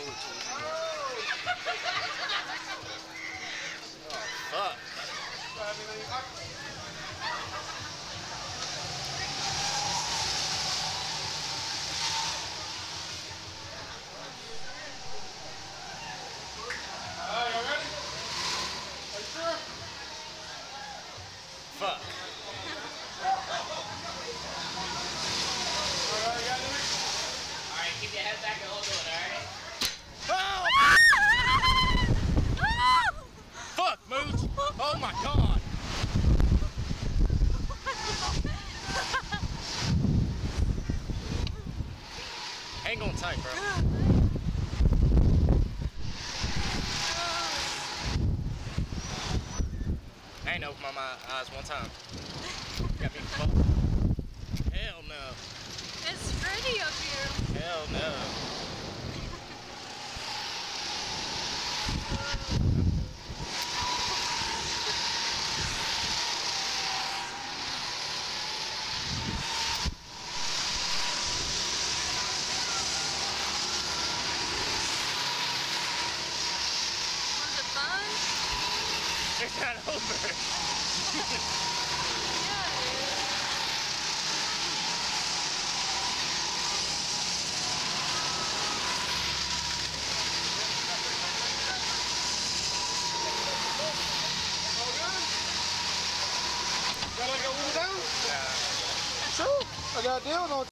pull it to you. Oh, fuck. Y'all ready? Are you sure? Fuck. Alright, you got it? Alright, keep your head back and hold on, alright? Oh! Fuck, Mooch! Oh my god! Hang on tight, bro. I ain't opened my eyes one time. Got me fucked. Hell no. It's pretty up here. Hell no. Was it fun? It's not over. Yeah, it is. Gotta go down? Yeah. Sure. I got a deal on